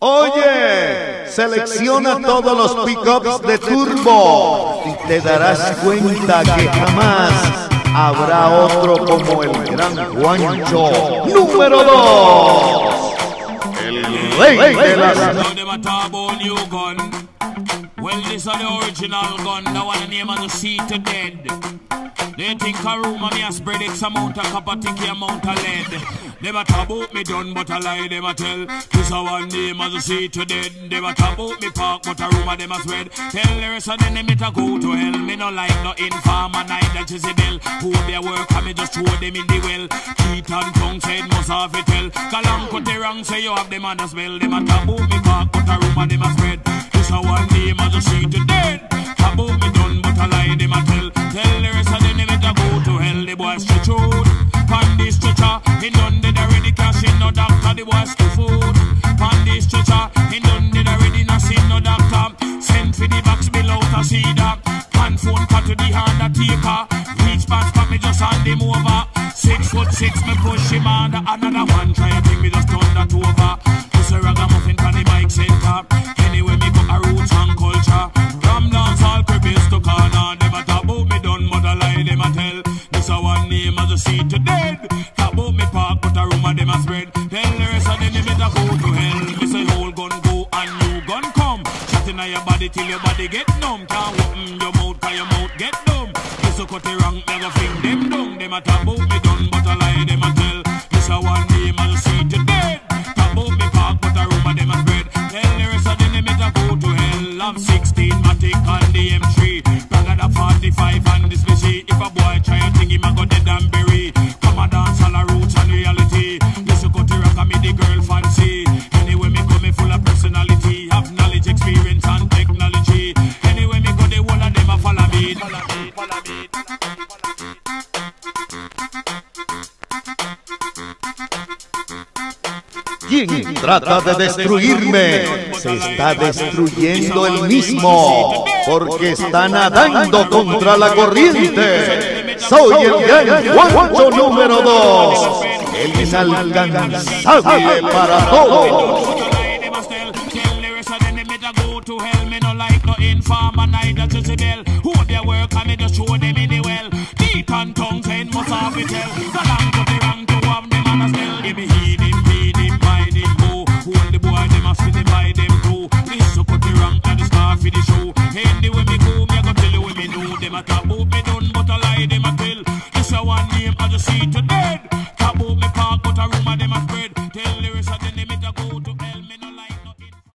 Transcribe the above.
Oye, selecciona todos los pickups de Turbo y te darás cuenta que jamás habrá otro como el gran Juancho. Número 2. El rey de las... Well, this is the original gun, the one name of the seat to dead. They think a room and me a spread X amount of copper, ticky amount of lead. Them a talk about me done, but a lie them a tell. This is one name of the seat to dead. Them a talk about me park, but a room of them a spread. Tell the rest of them to go to hell. Me no like no informer, neither Jezebel. Who their work and me just throw them in the well. Teeth and tongue said must have it tell. Kalam cut the wrong, say you have them on the spell. Them a talk about me park, but a room of them a spread. This is one name of the seat to dead. Talk about me done, but a lie them a tell. Tell the rest of them to go to hell. The boy stretch out, pan this stretcher. He done did already, can't see no doctor. The boy still food, pan this stretcher. He done did already, not see no doctor. Send for the box below to see that. Pan phone cut to the undertaker. Reach past me just hand him over. 6'6", me push him under. Another one try to think me just turn that over. This a ragamuffin from the bike center. Anyway me go a roots and culture. From dance all crevice to corner. Them a talk about me done, but a lie them a tell. This a one name as a seat to dead. Talk about me park, but a room of them a spread. Tell the rest of them they better go to hell. Me say whole gun go and new gun come. Shot inna your body till your body get numb. Can't open your mouth 'cause your mouth get dumb. This a cut the wrong, me go fling them down. Them a talk about me done, but a lie them a tell. This a one name as a seat to dead. Talk about me park, but a room of them a spread. Tell the rest of them they better go to hell. Love 16 Matic and the M3. Bang at 45 and this machine. If a boy try a thing, him a go dead and bury. Come a dance all a roots and reality. This a cut the rock and me the girl fancy. Anyway me come me full of personality. Have knowledge, experience and technology. Anyway me go the whole of them a follow me. Quien trata de destruirme se está destruyendo él mismo, porque está nadando contra la corriente. Soy el gran Juancho número 2, el inalcanzable para todos. To hell, me no like no informer, neither Jezebel. Who their work and me just show them in the well. Teeth and tongue saying must have it tell. The lang to the wrong to have them and a still. Give me heed him, mind him, go. Hold the boy, them a spin him by them too. This to cut the wrong and the star for the show. Anyway me go, me a go tell you when me know. Them a talk about me done, but a lie them a tell. This a one name I just see to dead.